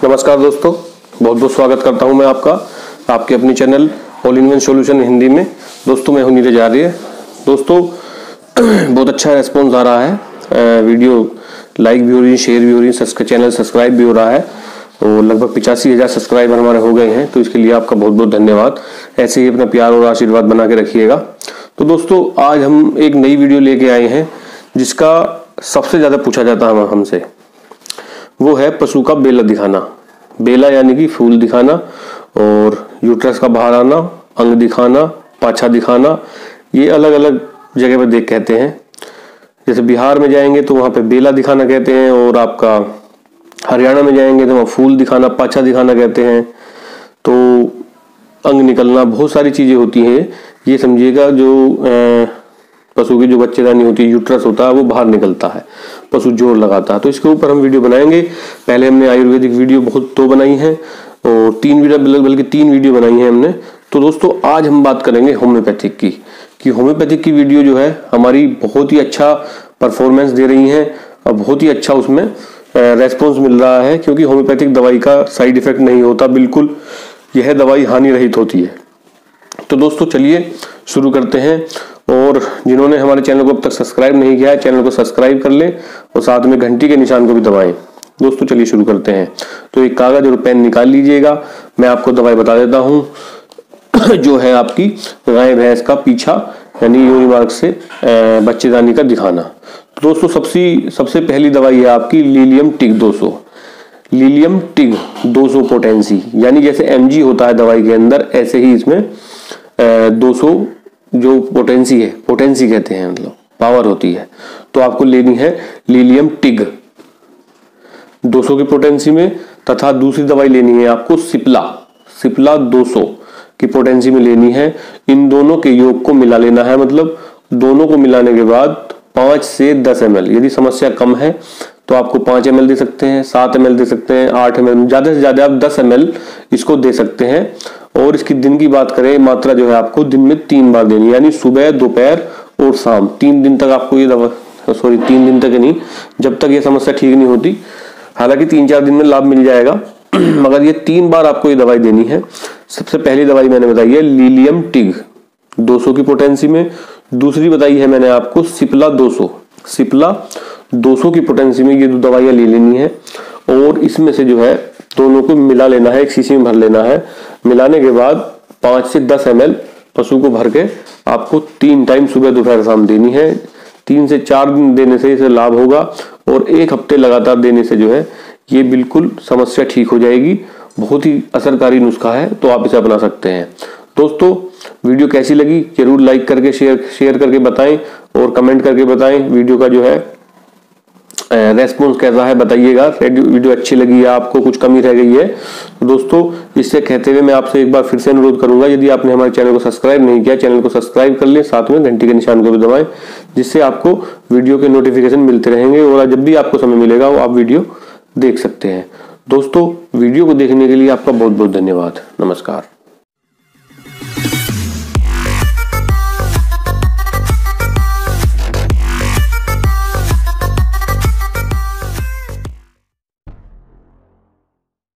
नमस्कार दोस्तों, बहुत बहुत स्वागत करता हूं मैं आपके अपने channel all in one solution Hindi में। दोस्तों मैं हूं नीरज आर्य। दोस्तों बहुत अच्छा रेस्पॉन्स आ रहा है, वीडियो लाइक भी हो रही है, शेयर भी हो रही है, चैनल सब्सक्राइब भी हो रहा है और लगभग 85,000 सब्सक्राइबर हमारे हो गए हैं। तो इसके लिए आपका बहुत बहुत धन्यवाद। ऐसे ही अपना प्यार और आशीर्वाद बना के रखिएगा। तो दोस्तों आज हम एक नई वीडियो लेके आए हैं जिसका सबसे ज़्यादा पूछा जाता है हमसे, वो है पशु का बेला दिखाना। बेला यानी कि फूल दिखाना और यूट्रस का बाहर आना, अंग दिखाना, पाछा दिखाना। ये अलग अलग जगह पर कहते हैं। जैसे बिहार में जाएंगे तो वहाँ पे बेला दिखाना कहते हैं और आपका हरियाणा में जाएंगे तो वहाँ फूल दिखाना, पाछा दिखाना कहते हैं। तो अंग निकलना, बहुत सारी चीज़ें होती हैं। ये समझिएगा जो पशु की जो बच्चेदानी होती है, यूट्रस होता है, वो बाहर निकलता है, पशु जोर लगाता है। तो इसके ऊपर हम वीडियो बनाएंगे। पहले हमने आयुर्वेदिक वीडियो बहुत तो बनाई है और 3 वीडियो बनाई है हमने। तो दोस्तों आज हम बात करेंगे होम्योपैथिक की, कि होम्योपैथिक की वीडियो जो है हमारी बहुत ही अच्छा परफॉर्मेंस दे रही है और बहुत ही अच्छा उसमें रेस्पॉन्स मिल रहा है, क्योंकि होम्योपैथिक दवाई का साइड इफेक्ट नहीं होता, बिल्कुल यह दवाई हानि रहित होती है। तो दोस्तों चलिए शुरू करते हैं। और जिन्होंने हमारे चैनल को अब तक सब्सक्राइब नहीं किया है, चैनल को सब्सक्राइब कर लें और साथ में घंटी के निशान को भी दबाएं। दोस्तों चलिए शुरू करते हैं। तो एक कागज और पेन निकाल लीजिएगा। मैं आपको दवाई बता देता हूं जो है आपकी गाय भैंस का पीछा यानी यूरी मार्ग से बच्चेदानी का दिखाना। तो दोस्तों सबसे पहली दवाई है आपकी Lilium tig 200। Lilium tig 200 potency, यानी जैसे mg होता है दवाई के अंदर, ऐसे ही इसमें 200 जो पोटेंसी है, पोटेंसी कहते हैं, मतलब पावर होती है। तो आपको लेनी है लीलियम टिग 200 की पोटेंसी में, तथा दूसरी दवाई लेनी है आपको सिप्ला 200 की पोटेंसी में लेनी है। इन दोनों के योग को मिला लेना है, मतलब दोनों को मिलाने के बाद 5 से 10 ml। यदि समस्या कम है तो आपको 5 ml दे सकते हैं, 7 ml दे सकते हैं, 8 ml, ज्यादा से ज्यादा आप 10 ml इसको दे सकते हैं। और इसकी दिन की बात करें, मात्रा जो है आपको दिन में 3 बार देनी है, यानी सुबह, दोपहर और शाम। 3 दिन तक आपको ये दवा 3 दिन तक नहीं, जब तक ये समस्या ठीक नहीं होती। हालांकि 3-4 दिन में लाभ मिल जाएगा मगर ये 3 बार आपको ये दवाई देनी है। सबसे पहली दवाई मैंने बताई है लीलियम टिग 200 की पोटेंसी में। दूसरी बताई है मैंने आपको सिप्ला 200 की पोटेंसी में। ये 2 दवाइयां ले लेनी है और इसमें से जो है दोनों को मिला लेना है, एक शीशी में भर लेना है। मिलाने के बाद 5 से 10 ml पशु को भर के आपको 3 टाइम सुबह, दोपहर, शाम देनी है। 3 से 4 दिन देने से इसे लाभ होगा और 1 हफ्ते लगातार देने से जो है ये बिल्कुल समस्या ठीक हो जाएगी। बहुत ही असरकारी नुस्खा है, तो आप इसे अपना सकते हैं। दोस्तों वीडियो कैसी लगी जरूर लाइक करके शेयर करके बताएं और कमेंट करके बताएं। वीडियो का जो है रेस्पॉन्स कैसा है बताइएगा। वीडियो अच्छी लगी या आपको कुछ कमी रह गई है तो दोस्तों इससे कहते हुए मैं आपसे एक बार फिर से अनुरोध करूंगा, यदि आपने हमारे चैनल को सब्सक्राइब नहीं किया, चैनल को सब्सक्राइब कर लें, साथ में घंटी के निशान को भी दबाएं, जिससे आपको वीडियो के नोटिफिकेशन मिलते रहेंगे और जब भी आपको समय मिलेगा वो आप वीडियो देख सकते हैं। दोस्तों वीडियो को देखने के लिए आपका बहुत बहुत धन्यवाद। नमस्कार।